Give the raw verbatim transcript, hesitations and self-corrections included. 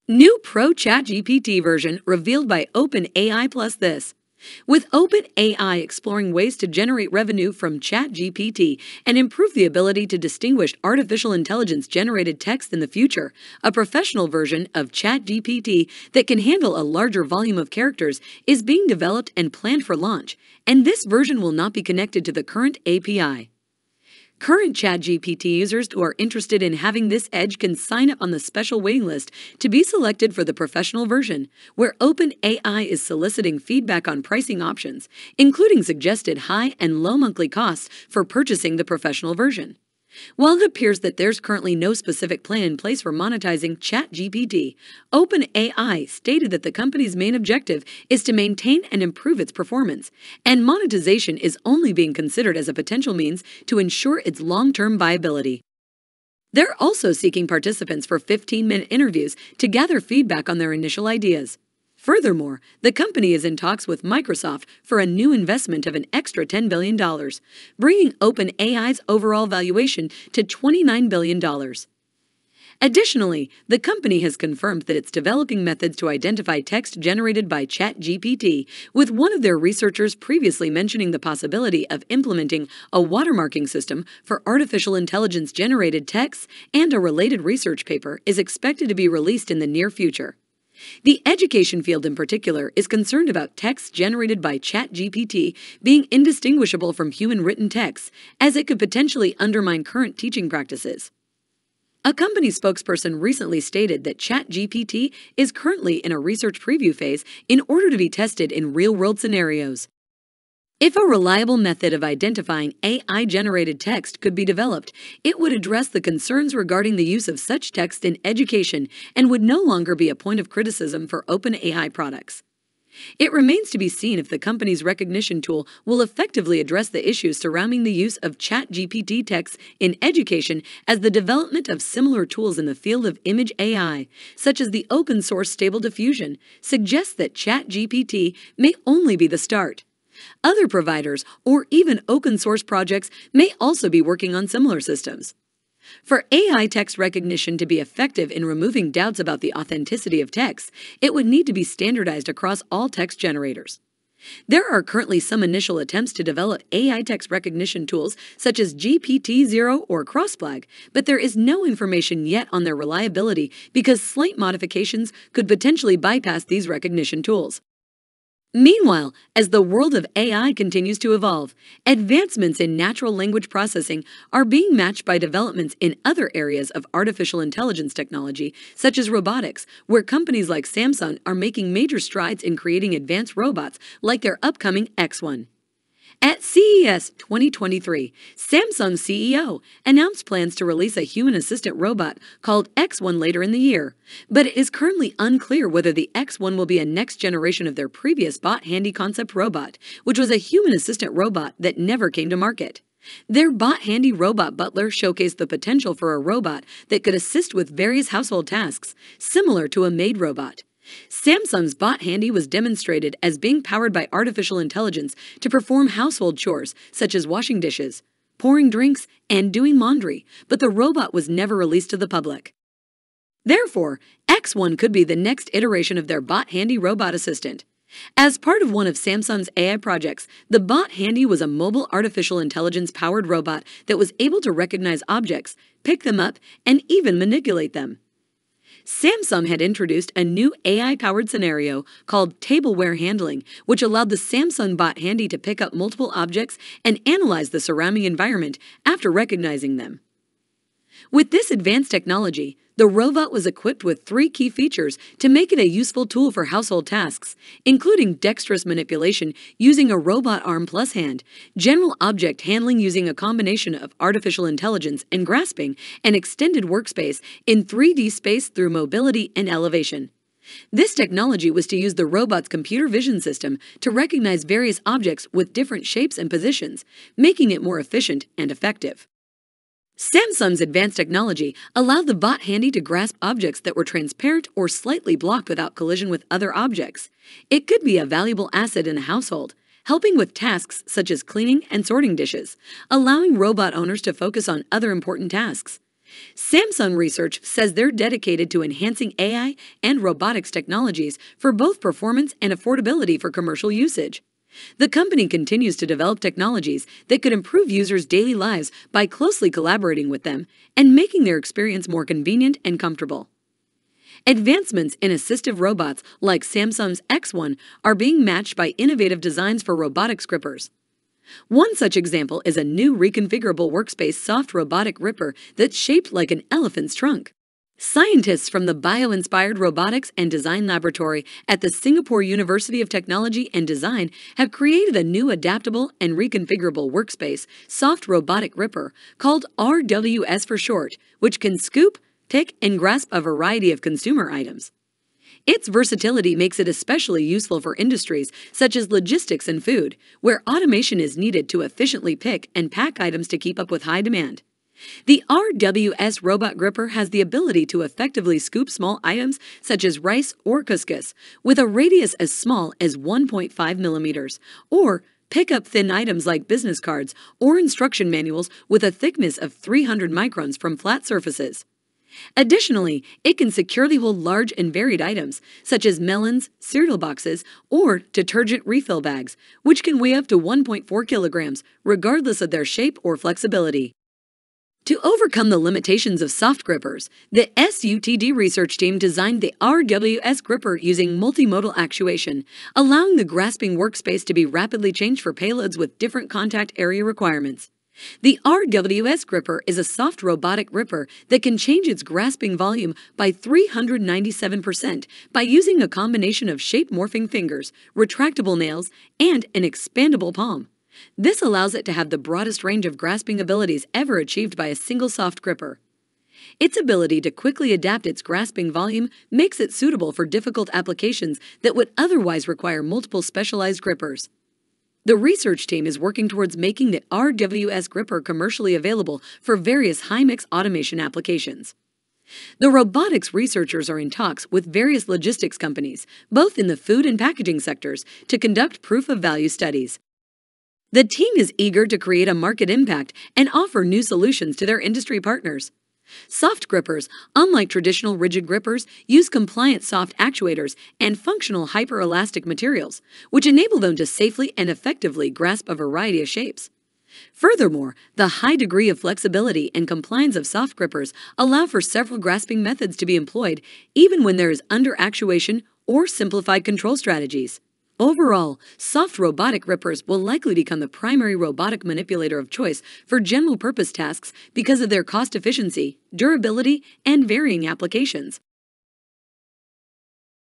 New Pro ChatGPT version revealed by OpenAI plus this. With OpenAI exploring ways to generate revenue from ChatGPT and improve the ability to distinguish artificial intelligence generated text in the future, a professional version of ChatGPT that can handle a larger volume of characters is being developed and planned for launch, and this version will not be connected to the current A P I. Current ChatGPT users who are interested in having this edge can sign up on the special waiting list to be selected for the professional version, where OpenAI is soliciting feedback on pricing options, including suggested high and low monthly costs for purchasing the professional version. While it appears that there's currently no specific plan in place for monetizing ChatGPT, OpenAI stated that the company's main objective is to maintain and improve its performance, and monetization is only being considered as a potential means to ensure its long-term viability. They're also seeking participants for fifteen-minute interviews to gather feedback on their initial ideas. Furthermore, the company is in talks with Microsoft for a new investment of an extra ten billion dollars, bringing OpenAI's overall valuation to twenty-nine billion dollars. Additionally, the company has confirmed that it's developing methods to identify text generated by ChatGPT, with one of their researchers previously mentioning the possibility of implementing a watermarking system for artificial intelligence-generated texts, and a related research paper is expected to be released in the near future. The education field in particular is concerned about text generated by ChatGPT being indistinguishable from human-written texts, as it could potentially undermine current teaching practices. A company spokesperson recently stated that ChatGPT is currently in a research preview phase in order to be tested in real-world scenarios. If a reliable method of identifying A I-generated text could be developed, it would address the concerns regarding the use of such text in education and would no longer be a point of criticism for OpenAI products. It remains to be seen if the company's recognition tool will effectively address the issues surrounding the use of ChatGPT text in education, as the development of similar tools in the field of image A I, such as the open-source Stable Diffusion, suggests that ChatGPT may only be the start. Other providers or even open-source projects may also be working on similar systems. For A I text recognition to be effective in removing doubts about the authenticity of text, it would need to be standardized across all text generators. There are currently some initial attempts to develop A I text recognition tools such as G P T zero or Crossflag, but there is no information yet on their reliability because slight modifications could potentially bypass these recognition tools. Meanwhile, as the world of A I continues to evolve, advancements in natural language processing are being matched by developments in other areas of artificial intelligence technology, such as robotics, where companies like Samsung are making major strides in creating advanced robots like their upcoming X one. At C E S twenty twenty-three, Samsung's C E O announced plans to release a human assistant robot called X one later in the year, but it is currently unclear whether the X one will be a next generation of their previous Bot Handy concept robot, which was a human assistant robot that never came to market. Their Bot Handy robot butler showcased the potential for a robot that could assist with various household tasks, similar to a maid robot. Samsung's Bot Handy was demonstrated as being powered by artificial intelligence to perform household chores such as washing dishes, pouring drinks, and doing laundry, but the robot was never released to the public. Therefore, X one could be the next iteration of their Bot Handy robot assistant. As part of one of Samsung's A I projects, the Bot Handy was a mobile artificial intelligence-powered robot that was able to recognize objects, pick them up, and even manipulate them. Samsung had introduced a new A I-powered scenario called tableware handling, which allowed the Samsung Bot Handy to pick up multiple objects and analyze the surrounding environment after recognizing them. With this advanced technology, the robot was equipped with three key features to make it a useful tool for household tasks, including dexterous manipulation using a robot arm plus hand, general object handling using a combination of artificial intelligence and grasping, and extended workspace in three D space through mobility and elevation. This technology was to use the robot's computer vision system to recognize various objects with different shapes and positions, making it more efficient and effective. Samsung's advanced technology allowed the Bot Handy to grasp objects that were transparent or slightly blocked without collision with other objects. It could be a valuable asset in a household, helping with tasks such as cleaning and sorting dishes, allowing robot owners to focus on other important tasks. Samsung Research says they're dedicated to enhancing A I and robotics technologies for both performance and affordability for commercial usage. The company continues to develop technologies that could improve users' daily lives by closely collaborating with them and making their experience more convenient and comfortable. Advancements in assistive robots like Samsung's X one are being matched by innovative designs for robotics grippers. One such example is a new reconfigurable workspace soft robotic gripper that's shaped like an elephant's trunk. Scientists from the Bio-Inspired Robotics and Design Laboratory at the Singapore University of Technology and Design have created a new adaptable and reconfigurable workspace soft robotic gripper called R W S for short, which can scoop, pick, and grasp a variety of consumer items. Its versatility makes it especially useful for industries such as logistics and food, where automation is needed to efficiently pick and pack items to keep up with high demand. The R W S robot gripper has the ability to effectively scoop small items such as rice or couscous with a radius as small as one point five millimeters, or pick up thin items like business cards or instruction manuals with a thickness of three hundred microns from flat surfaces. Additionally, it can securely hold large and varied items, such as melons, cereal boxes, or detergent refill bags, which can weigh up to one point four kilograms, regardless of their shape or flexibility. To overcome the limitations of soft grippers, the S U T D research team designed the R W S gripper using multimodal actuation, allowing the grasping workspace to be rapidly changed for payloads with different contact area requirements. The R W S gripper is a soft robotic gripper that can change its grasping volume by three hundred ninety-seven percent by using a combination of shape-morphing fingers, retractable nails, and an expandable palm. This allows it to have the broadest range of grasping abilities ever achieved by a single soft gripper. Its ability to quickly adapt its grasping volume makes it suitable for difficult applications that would otherwise require multiple specialized grippers. The research team is working towards making the R W S gripper commercially available for various high-mix automation applications. The robotics researchers are in talks with various logistics companies, both in the food and packaging sectors, to conduct proof-of-value studies. The team is eager to create a market impact and offer new solutions to their industry partners. Soft grippers, unlike traditional rigid grippers, use compliant soft actuators and functional hyperelastic materials, which enable them to safely and effectively grasp a variety of shapes. Furthermore, the high degree of flexibility and compliance of soft grippers allow for several grasping methods to be employed, even when there is under-actuation or simplified control strategies. Overall, soft robotic grippers will likely become the primary robotic manipulator of choice for general-purpose tasks because of their cost efficiency, durability, and varying applications.